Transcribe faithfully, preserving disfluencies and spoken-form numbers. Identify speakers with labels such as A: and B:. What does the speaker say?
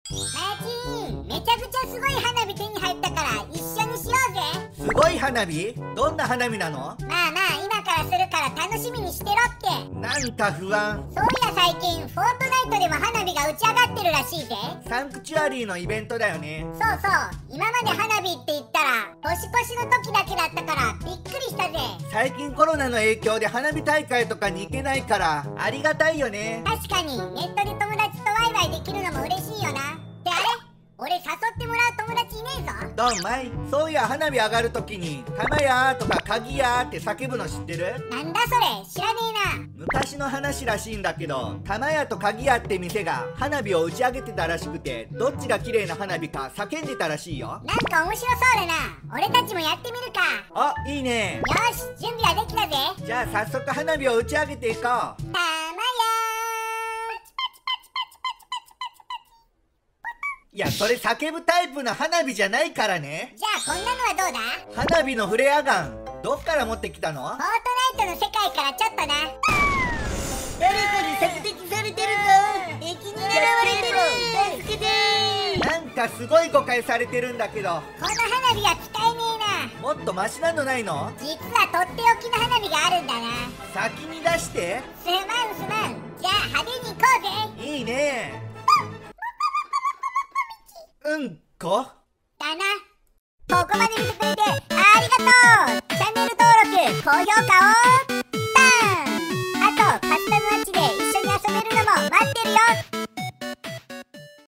A: マーチン、めちゃくちゃすごい花火手に入ったから一緒にしようぜ。
B: すごい花火？どんな花火なの？
A: まあまあ今からするから楽しみにしてろって。
B: なんか不安。
A: そういや最近フォートナイトでも花火が打ち上がってるらしいぜ。
B: サンクチュアリーのイベントだよね。
A: そうそう、今まで花火って言ったら年越しの時だけだったからびっくりしたぜ。
B: 最近コロナの影響で花火大会とかに行けないからありがたいよね。
A: 確かにネットで友達とワイワイできるのも嬉しいよな。ってあれ、俺誘ってもらう友達いねえぞ。
B: どんまい。そういや花火上がるときに「玉や」とか「鍵や」って叫ぶの知ってる？
A: なんだそれ、知らねえな。
B: 昔の話らしいんだけど、玉屋と鍵屋って店が花火を打ち上げてたらしくて、どっちが綺麗な花火か叫んでたらしいよ。
A: なんか面白そうだな。俺たちもやってみるか。
B: あ、いいね。
A: よし、準備はできたぜ。
B: じゃあ早速花火を打ち上げていこう。
A: たまや
B: いや、それ叫ぶタイプの花火じゃないからね。
A: じゃあこんなのはどうだ？
B: 花火のフレアガン、どっから持ってきたの？
A: フォートナイトの世界からちょっとな。
C: 誰かに索敵されてるぞ。敵に狙われてる。助けてー。
B: なんかすごい誤解されてるんだけど。
A: この花火は使えねえな。
B: もっとマシなのないの？
A: 実はとっておきの花火があるんだな。
B: 先に出して。
A: すまんすまん。じゃあ派手に行こうぜ。
B: いいね。うんこ
A: だな。ここまで見てくれてありがとう。チャンネル登録、高評価をバーン。あとカスタムマッチで一緒に遊べるのも待ってるよ。